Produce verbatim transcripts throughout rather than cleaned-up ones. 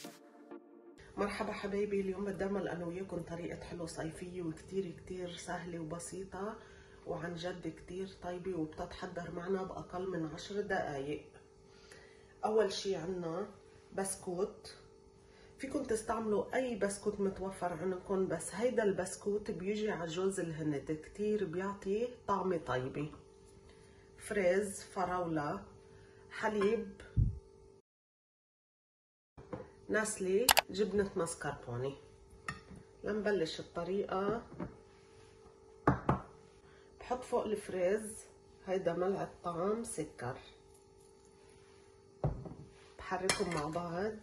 مرحبا حبايبي، اليوم بدي اعمل انا وياكم طريقة حلو صيفية وكتير كتير سهلة وبسيطة وعن جد كتير طيبة وبتتحضر معنا بأقل من عشر دقايق. أول شي عنا بسكوت، فيكم تستعملوا أي بسكوت متوفر عندكم، بس هيدا البسكوت بيجي على جوز الهند، كتير بيعطي طعمة طيبة. فريز، فراولة، حليب، نسلي، جبنة مسكربوني. لنبلش الطريقة، بحط فوق الفريز هيدا ملعقة طعام سكر، بحركهم مع بعض.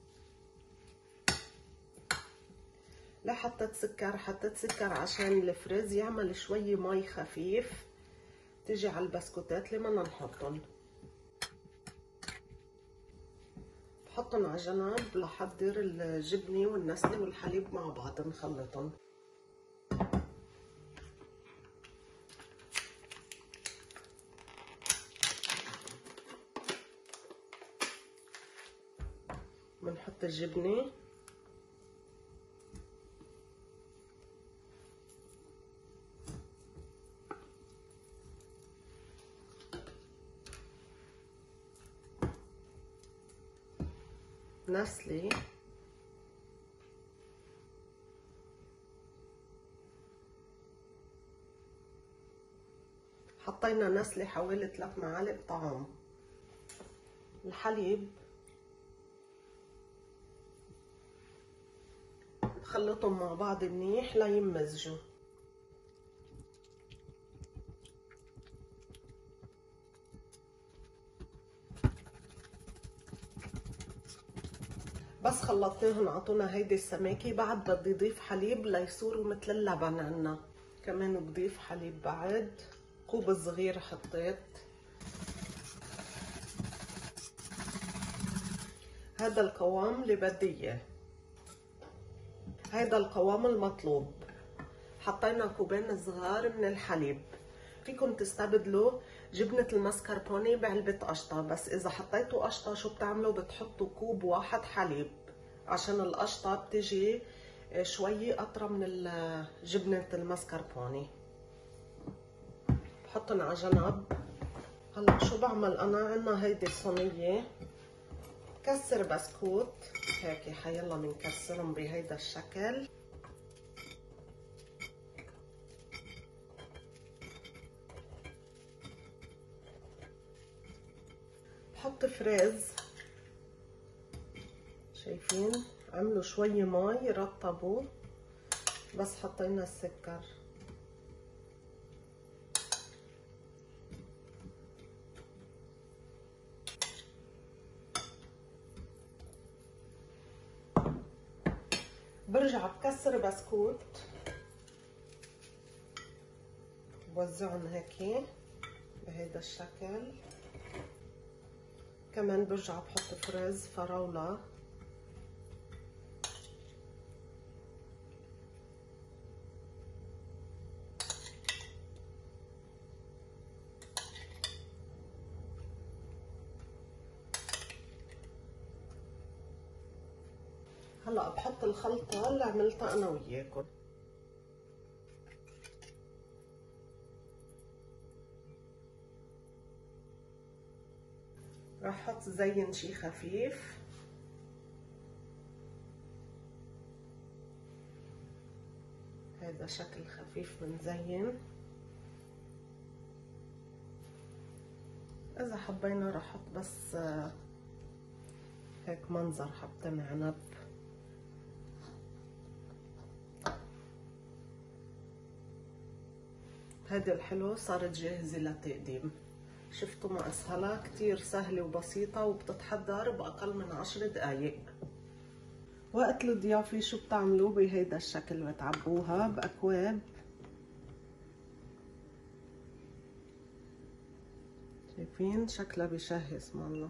لا حطيت سكر، حطيت سكر عشان الفريز يعمل شوي مي خفيف تيجي على البسكوتات اللي بدنا نحطهم. بحطهم على جنب لحضر الجبنة والنسلي والحليب مع بعض نخلطهم. بنحط الجبنة، نسلي، حطينا نسلي حوالي ثلاث معالق طعام، الحليب بخلطهم مع بعض منيح ليمزجوا. بس خلطناهم عطونا هيدي السماكة. بعد بدي ضيف حليب ليصوروا مثل اللبن عنا، كمان بضيف حليب بعد كوب صغير حطيت. هذا القوام اللي بدي اياه، هذا القوام المطلوب. حطينا كوبين صغار من الحليب، فيكم تستبدلوا جبنة المسكربوني بعلبة قشطة، بس إذا حطيتوا قشطة شو بتعملوا؟ بتحطوا كوب واحد حليب عشان القشطة بتجي شوي أطرى من جبنة المسكربوني. بحطن على جنب. هلا شو بعمل أنا؟ عنا هيدي صينية كسر بسكوت هيك، حيلا بنكسرهم بهيدا الشكل. بحط فريز، شايفين عملوا شوي مي رطبوا، بس حطينا السكر. برجع بكسر بسكوت بوزعهم هيك بهيدا الشكل. كمان برجع بحط فريز، فراولة، هلا بحط الخلطة اللي عملتها انا وياكم. راح احط زين شي خفيف، هذا شكل خفيف من زين. اذا حبينا راح احط بس هيك منظر حبتين عنب. هيدي الحلو صارت جاهزة للتقديم. شفتوا ما اسهلها؟ كتير سهلة وبسيطة وبتتحضر بأقل من عشر دقايق. وقت الضيافة شو بتعملوا؟ بهيدا الشكل بتعبوها بأكواب، شايفين شكلها بشهي اسم الله.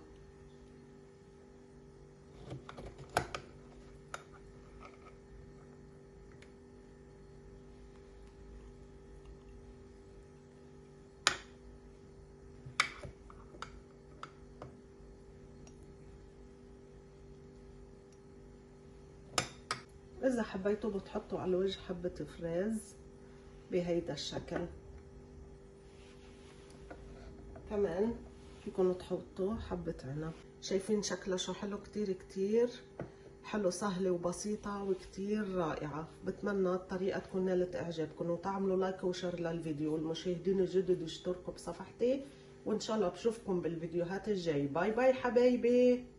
اذا حبيتوا بتحطوا على الوجه حبة فريز بهيدا الشكل. كمان فيكم تحطوا حبة عنب. شايفين شكلها شو حلو؟ كتير كتير حلو، سهلة وبسيطة وكتير رائعة. بتمنى الطريقة تكون نالت اعجابكم، وتعملوا لايك وشير للفيديو. والمشاهدين الجدد اشتركوا بصفحتي، وان شاء الله بشوفكم بالفيديوهات الجاي. باي باي حبايبي.